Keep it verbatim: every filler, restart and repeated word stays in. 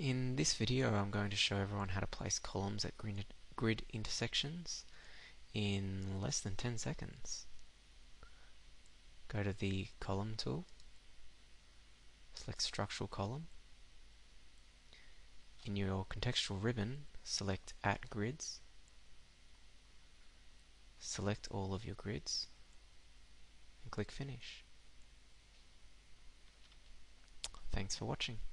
In this video I'm going to show everyone how to place columns at grid intersections in less than ten seconds. Go to the column tool, select structural column. In your contextual ribbon, select at grids, select all of your grids and click finish. Thanks for watching.